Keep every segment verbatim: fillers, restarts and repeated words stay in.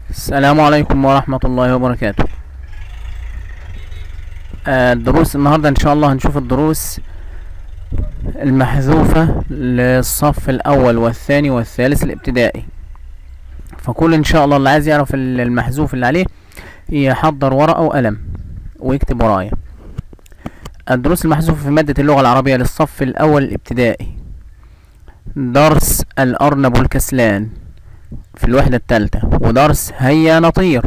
السلام عليكم ورحمة الله وبركاته. آه، الدروس النهاردة ان شاء الله هنشوف الدروس المحذوفة للصف الاول والثاني والثالث الابتدائي. فكل ان شاء الله اللي عايز يعرف المحذوف اللي عليه يحضر ورقة وقلم ويكتب ورايا. الدروس المحذوفة في مادة اللغة العربية للصف الاول الابتدائي: درس الارنب الكسلان في الوحدة الثالثة، ودرس هيا نطير.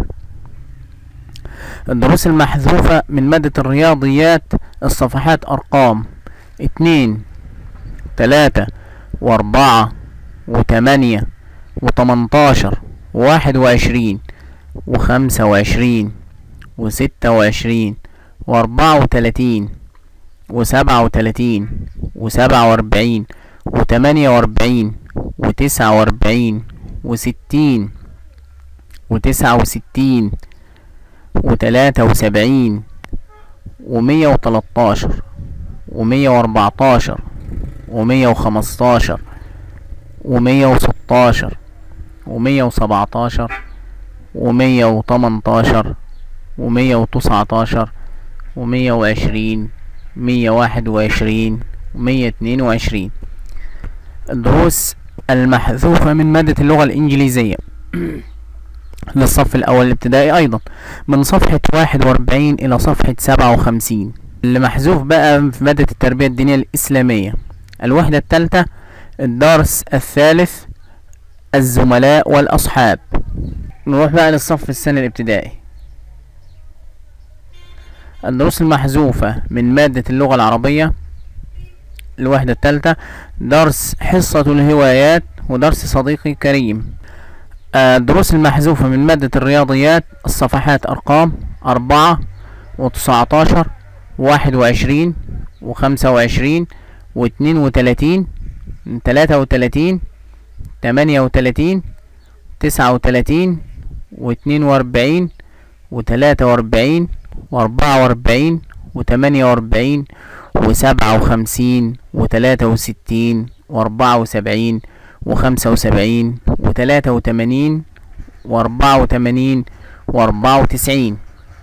الدروس المحذوفة من مادة الرياضيات: الصفحات أرقام اتنين تلاتة وأربعة وتمانية وتمنتاشر وواحد وعشرين وخمسة وعشرين وستة وعشرين وأربعة وتلاتين وسبعة وتلاتين وسبعة وأربعين وتمانية وأربعين وتسعة وأربعين وستين وتسعة وستين وتلاتة وسبعين ومية وتلاتاشر ومية وأربعتاشر ومية وخمستاشر ومية وستاشر ومية وسبعتاشر ومية وتمنتاشر ومية وتسعتاشر ومية وعشرين مية واحد وعشرين ومية اتنين وعشرين. الدروس المحذوفة من مادة اللغة الإنجليزية للصف الأول الابتدائي أيضا من صفحة واحد وأربعين إلى صفحة سبعة وخمسين. اللي محذوف بقى في مادة التربية الدينية الإسلامية الوحدة الثالثة الدرس الثالث الزملاء والأصحاب. نروح بقى للصف الثاني الابتدائي. الدروس المحذوفة من مادة اللغة العربية الوحدة الثالثة: درس حصة الهوايات ودرس صديقي كريم. الدروس المحذوفة من مادة الرياضيات: الصفحات أرقام أربعة وتسعتاشر وواحد وعشرين وخمسة وعشرين واتنين وتلاتين تلاتة وتلاتين تمانية وتلاتين تسعة وتلاتين واتنين وأربعين وتلاتة وأربعين وأربعة وأربعين وتمانية وأربعين وسبعة وخمسين وتلاتة وستين وأربعة وسبعين وخمسة وسبعين وتلاتة وتمانين وأربعة وتمانين وأربعة وتسعين.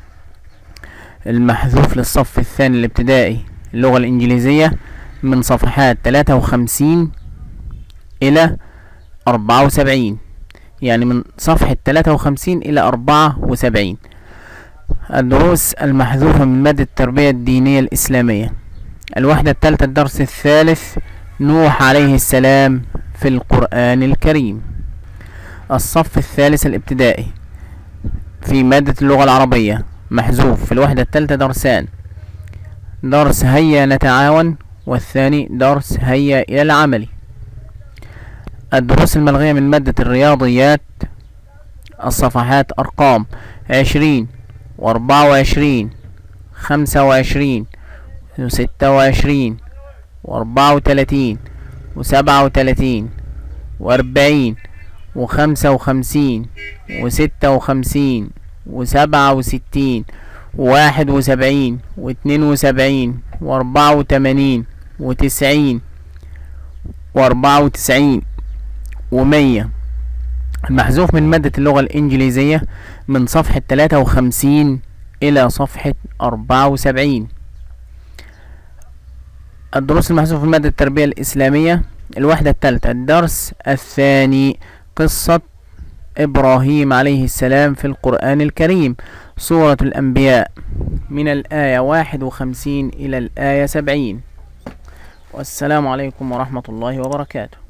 المحذوف للصف الثاني الابتدائي اللغة الإنجليزية من صفحات تلاتة وخمسين إلى أربعة وسبعين، يعني من صفحة تلاتة وخمسين إلى أربعة وسبعين. الدروس المحذوفة من مادة التربية الدينية الإسلامية الوحدة الثالثة الدرس الثالث نوح عليه السلام في القرآن الكريم. الصف الثالث الابتدائي في مادة اللغة العربية محذوف في الوحدة الثالثة درسان: درس هيا نتعاون، والثاني درس هيا إلى العمل. الدروس الملغية من مادة الرياضيات: الصفحات أرقام عشرين وأربعة وعشرين خمسة وعشرين وستة وعشرين وأربعة وتلاتين وسبعة وتلاتين وأربعين وخمسة وخمسين وستة وخمسين وسبعة وستين وواحد وسبعين واتنين وسبعين وأربعة وتمانين وتسعين وأربعة وتسعين ومية. المحذوف من مادة اللغة الإنجليزية من صفحة تلاتة وخمسين إلى صفحة أربعة وسبعين. الدروس المحذوفة في مادة التربية الإسلامية الوحدة الثالثة الدرس الثاني قصة إبراهيم عليه السلام في القرآن الكريم سورة الأنبياء من الآية واحد وخمسين إلى الآية سبعين. والسلام عليكم ورحمة الله وبركاته.